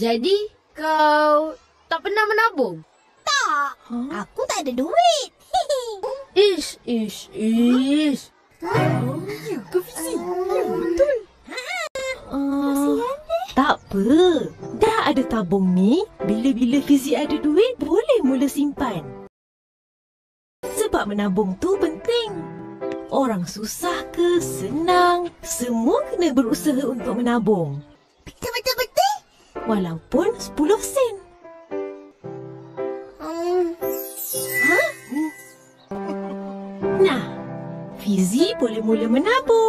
Jadi, kau tak pernah menabung? Tak, aku tak ada duit. Ish. Ya ke Fizi? Ya, betul. Tak apa. Dah ada tabung ni, bila-bila Fizi ada duit, boleh mula simpan. Sebab menabung tu penting. Orang susah ke, senang, semua kena berusaha untuk menabung. Betul. Walaupun 10 sen. Nah, Fizi boleh mula menabung.